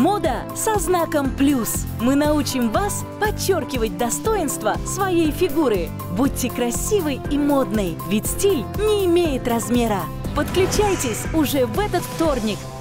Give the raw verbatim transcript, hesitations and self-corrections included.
Мода со знаком плюс. Мы научим вас подчеркивать достоинства своей фигуры. Будьте красивой и модной, ведь стиль не имеет размера. Подключайтесь уже в этот вторник